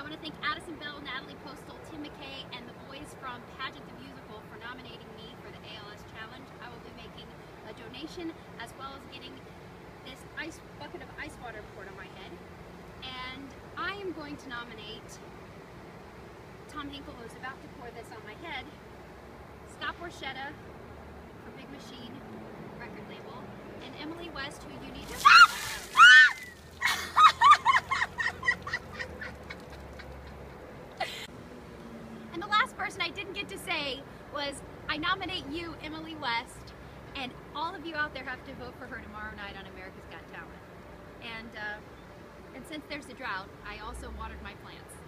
want to thank Addison Bell, Natalie Postal, Tim McKay, and the boys from Pageant the Musical for nominating me for the ALS Challenge. I will be making a donation as well as getting this bucket of ice water poured on my head. And I am going to nominate Thom Hinkle, who's about to pour this on my head, Scott Borchetta for Big Machine record label, and Emily West, who you need to... And the last person I didn't get to say was, I nominate you, Emily West, and all of you out there have to vote for her tomorrow night on America's Got Talent. And since there's a drought, I also watered my plants.